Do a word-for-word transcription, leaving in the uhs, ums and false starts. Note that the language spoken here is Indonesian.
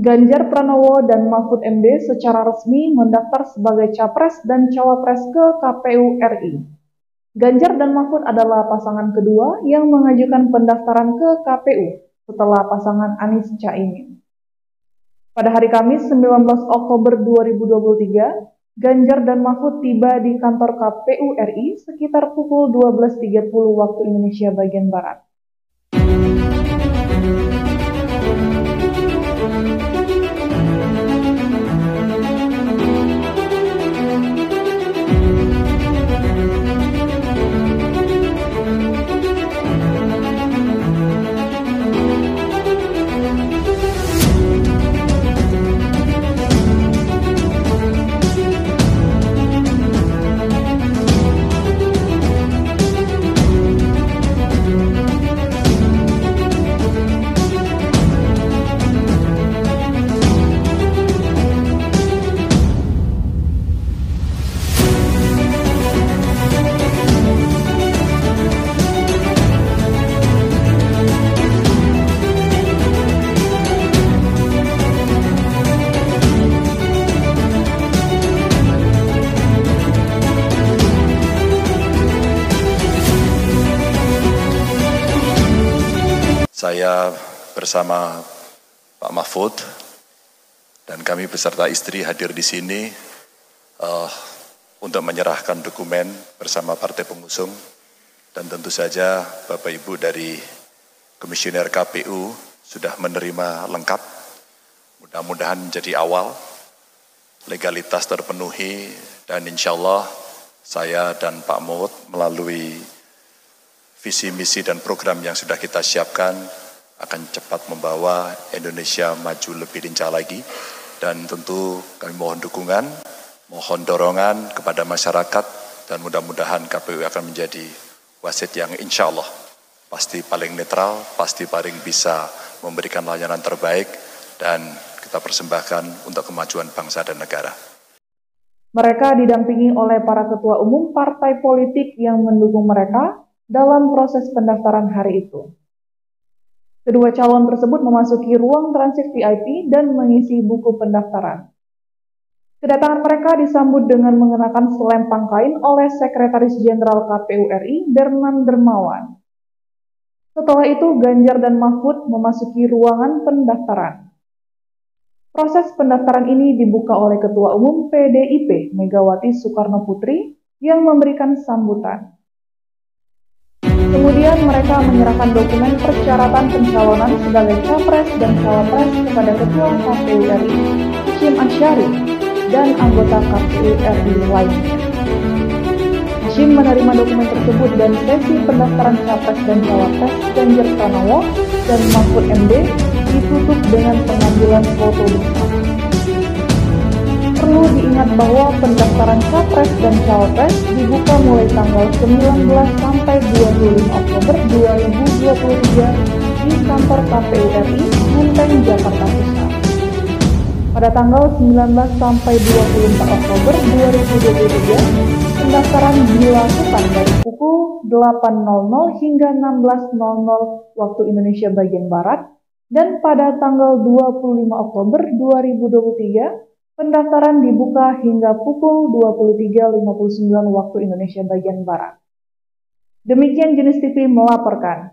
Ganjar Pranowo dan Mahfud M D secara resmi mendaftar sebagai Capres dan Cawapres ke K P U R I. Ganjar dan Mahfud adalah pasangan kedua yang mengajukan pendaftaran ke K P U setelah pasangan Anies Caimin. Pada hari Kamis sembilan belas Oktober dua ribu dua puluh tiga, Ganjar dan Mahfud tiba di kantor K P U R I sekitar pukul dua belas tiga puluh waktu Indonesia bagian Barat. Saya bersama Pak Mahfud dan kami beserta istri hadir di sini uh, untuk menyerahkan dokumen bersama partai pengusung, dan tentu saja Bapak Ibu dari Komisioner K P U sudah menerima lengkap. Mudah-mudahan menjadi awal, legalitas terpenuhi, dan insya Allah saya dan Pak Mahfud melalui visi, misi, dan program yang sudah kita siapkan akan cepat membawa Indonesia maju lebih lincah lagi. Dan tentu kami mohon dukungan, mohon dorongan kepada masyarakat, dan mudah-mudahan K P U akan menjadi wasit yang insya Allah pasti paling netral, pasti paling bisa memberikan layanan terbaik, dan kita persembahkan untuk kemajuan bangsa dan negara. Mereka didampingi oleh para ketua umum partai politik yang mendukung mereka dalam proses pendaftaran hari itu. Kedua calon tersebut memasuki ruang transit V I P dan mengisi buku pendaftaran. Kedatangan mereka disambut dengan mengenakan selempang kain oleh Sekretaris Jenderal K P U R I, Bernan Dermawan. Setelah itu, Ganjar dan Mahfud memasuki ruangan pendaftaran. Proses pendaftaran ini dibuka oleh Ketua Umum P D I P, Megawati Soekarno Putri, yang memberikan sambutan. Kemudian mereka menyerahkan dokumen persyaratan pencalonan sebagai Capres dan Cawapres kepada Ketua K P U R I, Hasyim Asyari, dan anggota K P U R I lainnya. Hasyim menerima dokumen tersebut dan sesi pendaftaran Capres dan Cawapres Ganjar Pranowo dan Mahfud M D ditutup dengan pengambilan foto bersama. Perlu diingat bahwa pendaftaran Capres dan Cawapres dibuka mulai tanggal sembilan belas sampai dua puluh lima Oktober dua ribu dua puluh tiga di kantor K P U R I, Menteng, Jakarta Pusat. Pada tanggal sembilan belas sampai dua puluh empat Oktober dua ribu dua puluh tiga, pendaftaran dilakukan dari pukul delapan nol nol hingga enam belas nol nol waktu Indonesia bagian Barat, dan pada tanggal dua puluh lima Oktober dua ribu dua puluh tiga, pendaftaran dibuka hingga pukul dua puluh tiga lima puluh sembilan waktu Indonesia bagian Barat. Demikian Jenis T V melaporkan.